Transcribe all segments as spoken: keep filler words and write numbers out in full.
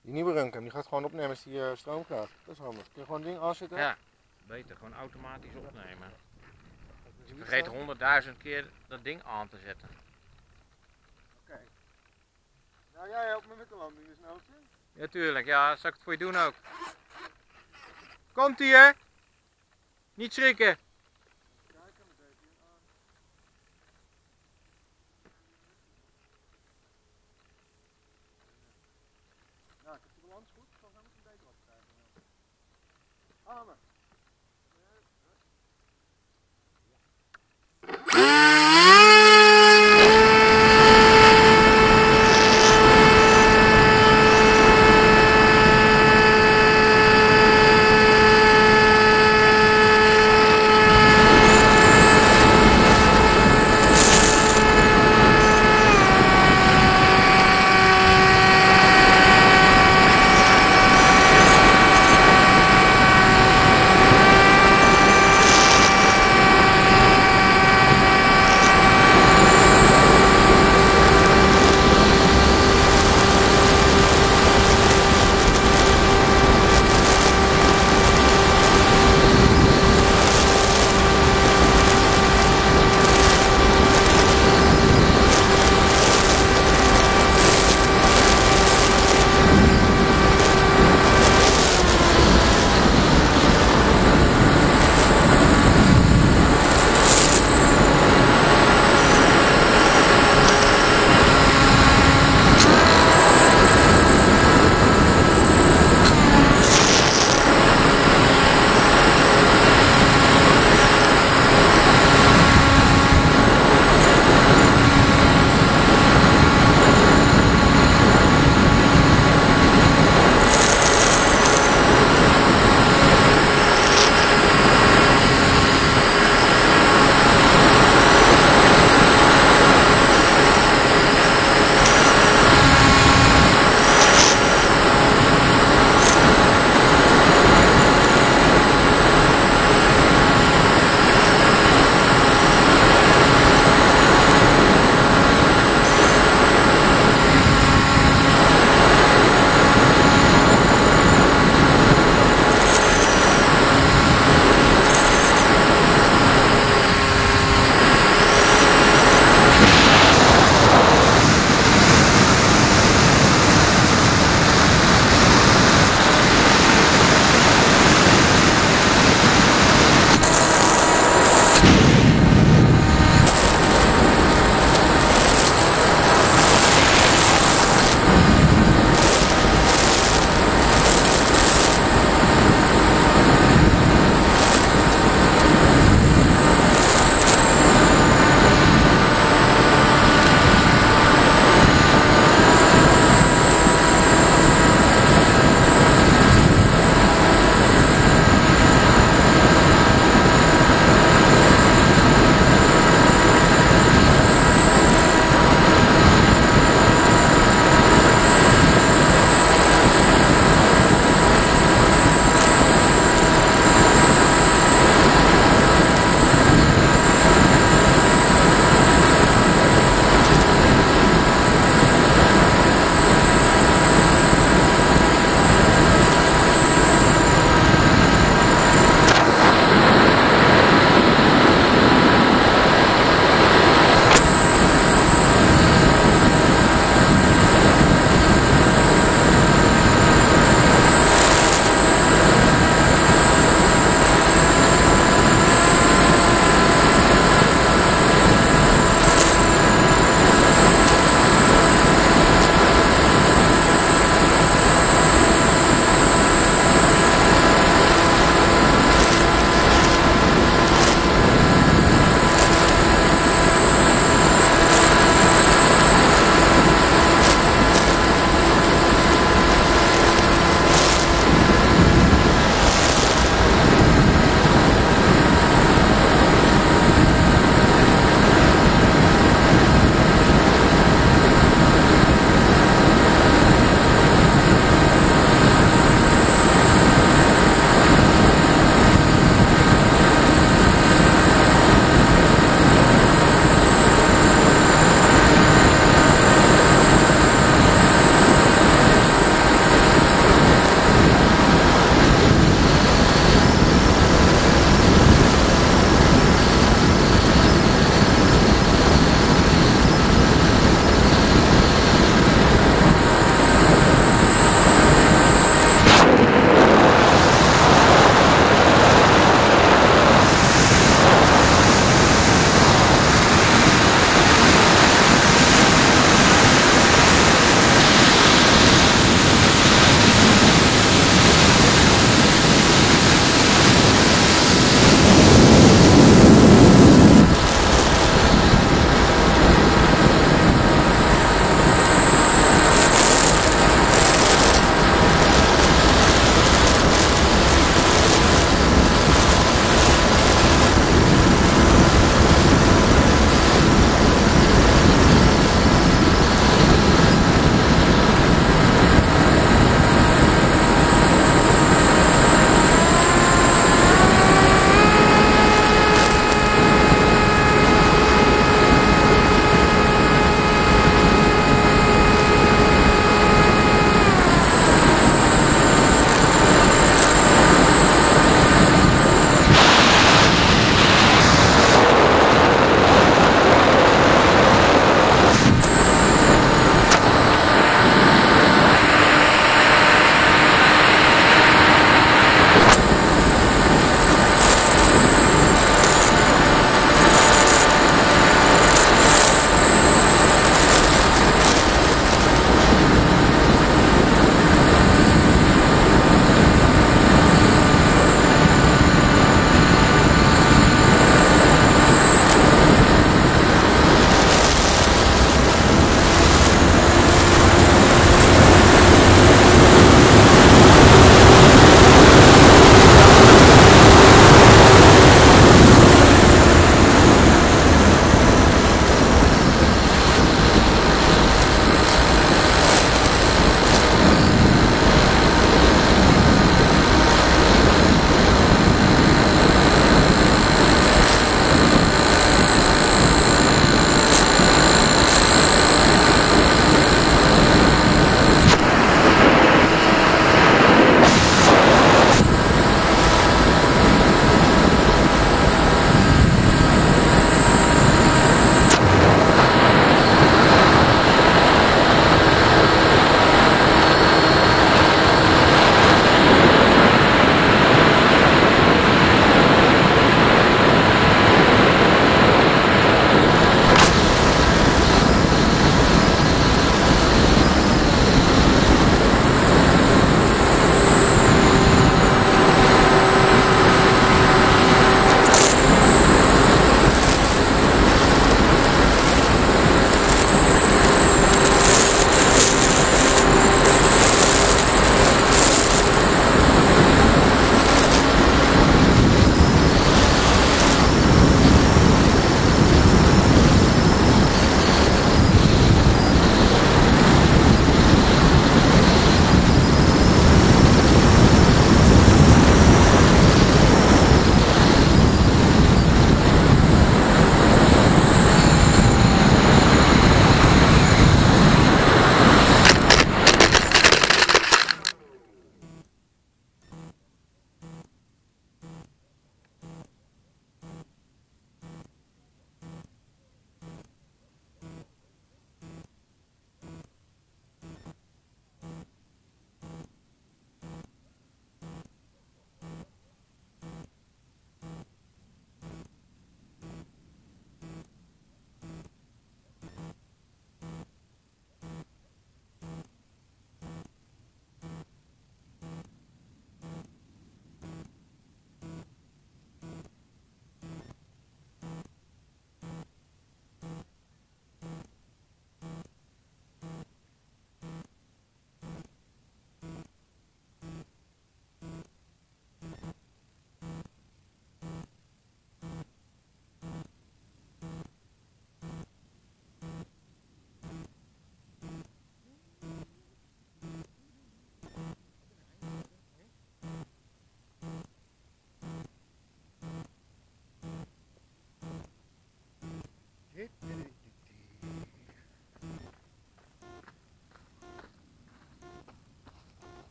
Die nieuwe Runcam, die gaat gewoon opnemen als die uh, stroom krijgt. Dat is handig. Kun je gewoon een ding aanzetten? Ja, beter. Gewoon automatisch opnemen. Je vergeet honderdduizend keer dat ding aan te zetten. Oké. Okay. Nou, jij helpt me met de landing dus nou. Ja, tuurlijk. Ja, zal ik het voor je doen ook. Komt ie, hè? Niet schrikken. Nou, ik heb de balans goed. Ik zal hem een beetje opkrijgen. Armen.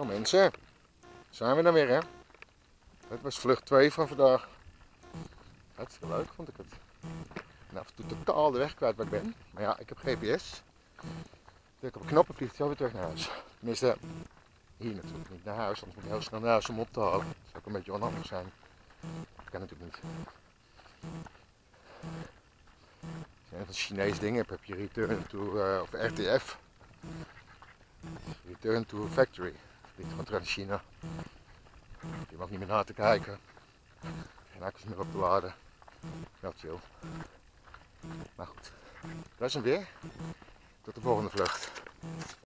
Nou mensen, zijn we dan weer hè. Dit was vlucht twee van vandaag. Hartstikke leuk vond ik het. En af en toe totaal de weg kwijt waar ik ben. Maar ja, ik heb G P S. Druk op een knop en vliegt hij alweer terug naar huis. Tenminste, hier natuurlijk niet naar huis, anders moet ik heel snel naar huis om op te halen. Dat zou ook een beetje onhandig zijn. Dat kan natuurlijk niet. Als je een van de Chinese dingen hebt, heb je return to, uh, of R T F. Return to factory. Vliegt gewoon terug naar China. Je mag niet meer na te kijken. Geen accu's meer op te laden. Wel chill. Maar goed, dat is hem weer. Tot de volgende vlucht.